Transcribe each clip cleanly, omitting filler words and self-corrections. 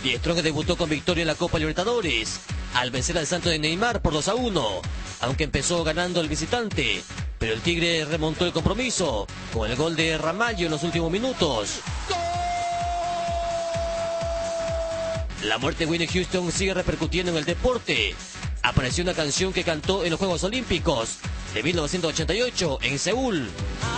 Die Strong debutó con victoria en la Copa Libertadores, al vencer al Santos de Neymar por 2-1, aunque empezó ganando el visitante, pero el Tigre remontó el compromiso con el gol de Ramallo en los últimos minutos. La muerte de Whitney Houston sigue repercutiendo en el deporte. Apareció una canción que cantó en los Juegos Olímpicos de 1988 en Seúl.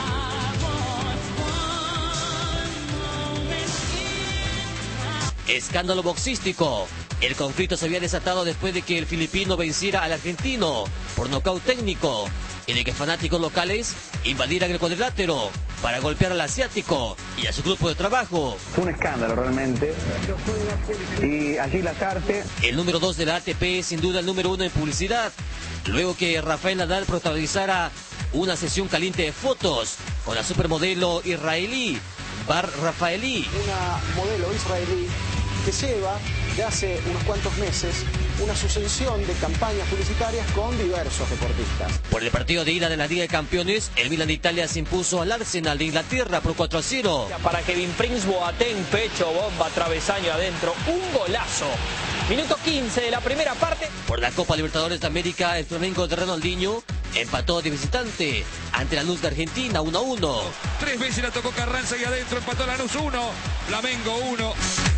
Escándalo boxístico. El conflicto se había desatado después de que el filipino venciera al argentino por nocaut técnico y de que fanáticos locales invadieran el cuadrilátero para golpear al asiático y a su grupo de trabajo. Fue un escándalo realmente. Y allí Lazarte, el número 2 de la ATP es sin duda el número 1 en publicidad, luego que Rafael Nadal protagonizara una sesión caliente de fotos con la supermodelo israelí Bar Rafaeli. Una modelo israelí que lleva de hace unos cuantos meses una sucesión de campañas publicitarias con diversos deportistas. Por el partido de ida de la Liga de Campeones, el Milan de Italia se impuso al Arsenal de Inglaterra por 4-0. Para Kevin Prince Boateng, pecho, bomba, travesaño adentro, un golazo. Minuto 15 de la primera parte. Por la Copa Libertadores de América, el Flamengo de Ronaldinho empató de visitante ante la Lanús de Argentina 1-1. 3 veces la tocó Carranza y adentro empató la Lanús 1, Flamengo 1.